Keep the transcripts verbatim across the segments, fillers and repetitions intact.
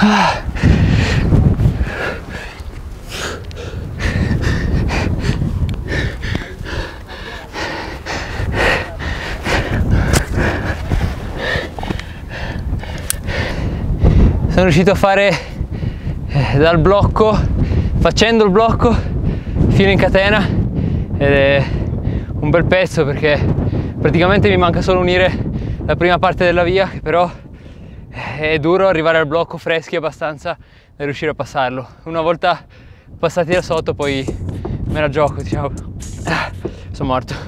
Sono riuscito a fare eh, dal blocco, facendo il blocco, fino in catena, ed è un bel pezzo perché praticamente mi manca solo unire la prima parte della via, che però è duro arrivare al blocco freschi abbastanza da riuscire a passarlo. Una volta passati da sotto poi me la gioco, diciamo. Ah, sono morto.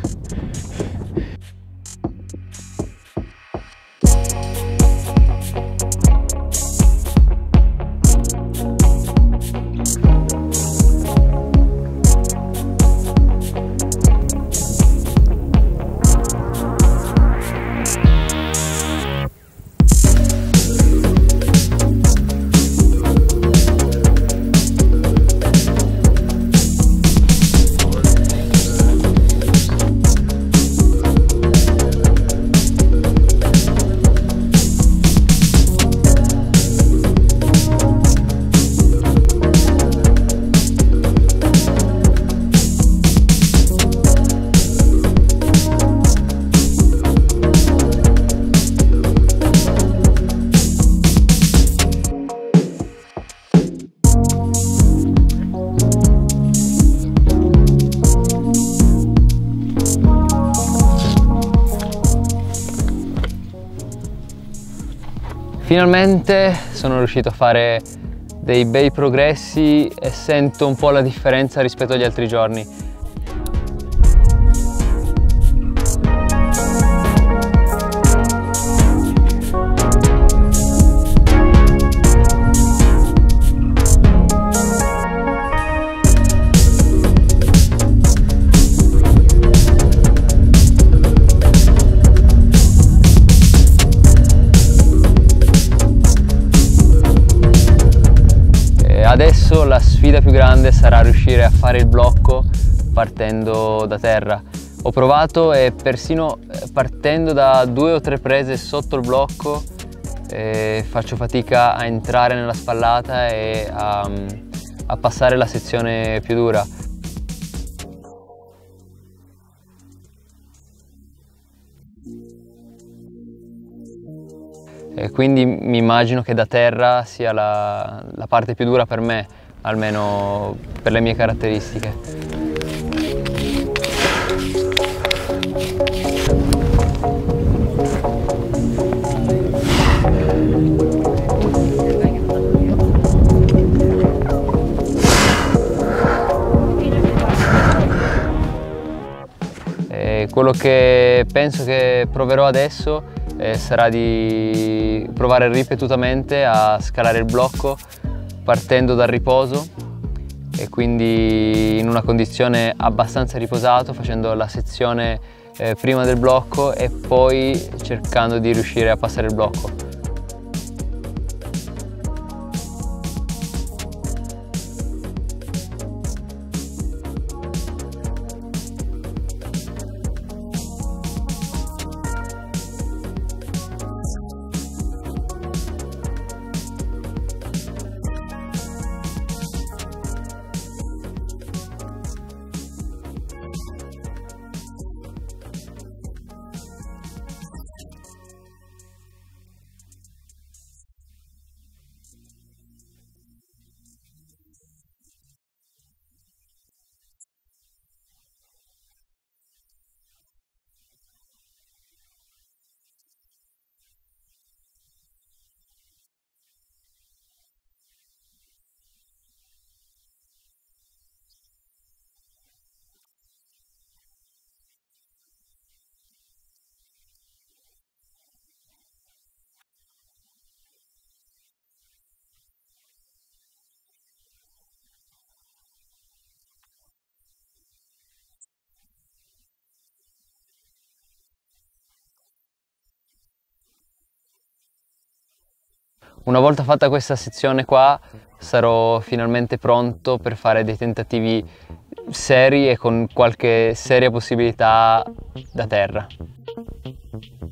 Finalmente sono riuscito a fare dei bei progressi e sento un po' la differenza rispetto agli altri giorni. Adesso la sfida più grande sarà riuscire a fare il blocco partendo da terra. Ho provato e persino partendo da due o tre prese sotto il blocco eh, faccio fatica a entrare nella spallata e a, a passare la sezione più dura. E quindi mi immagino che da terra sia la, la parte più dura per me, almeno per le mie caratteristiche. E quello che penso che proverò adesso Eh, sarà di provare ripetutamente a scalare il blocco partendo dal riposo e quindi in una condizione abbastanza riposato, facendo la sezione eh, prima del blocco e poi cercando di riuscire a passare il blocco. Una volta fatta questa sezione qua sarò finalmente pronto per fare dei tentativi seri e con qualche seria possibilità da terra.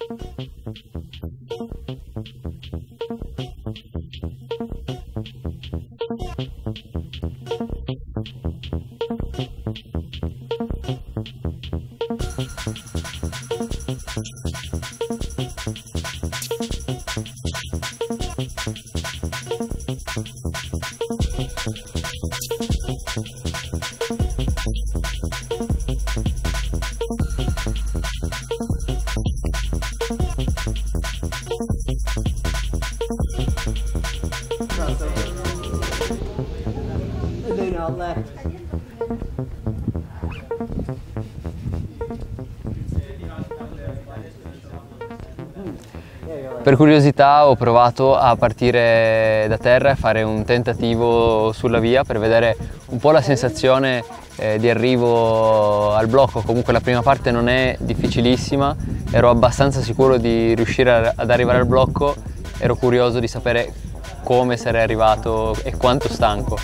Per curiosità ho provato a partire da terra e fare un tentativo sulla via per vedere un po' la sensazione eh, di arrivo al blocco. Comunque la prima parte non è difficilissima, ero abbastanza sicuro di riuscire ad arrivare al blocco, ero curioso di sapere come sarei arrivato e quanto stanco.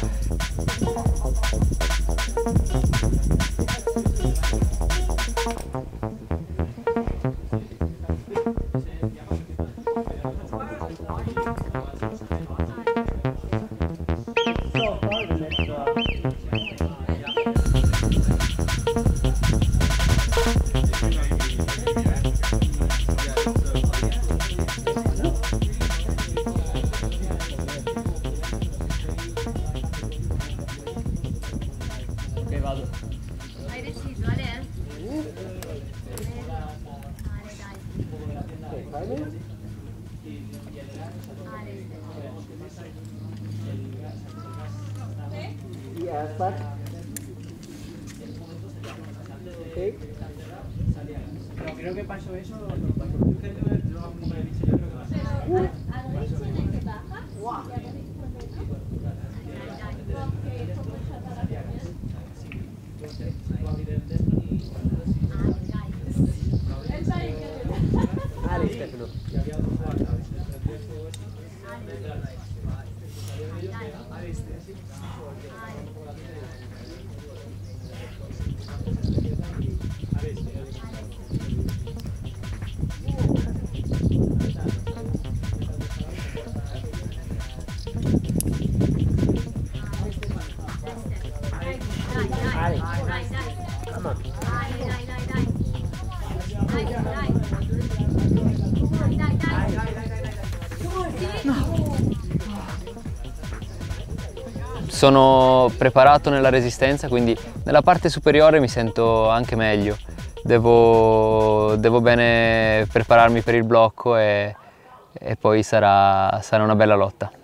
Hai deciso, Ale? No, creo que pasó eso. Ale, Stefano. Sono preparato nella resistenza, quindi nella parte superiore mi sento anche meglio. Devo, devo bene prepararmi per il blocco e, e poi sarà, sarà una bella lotta.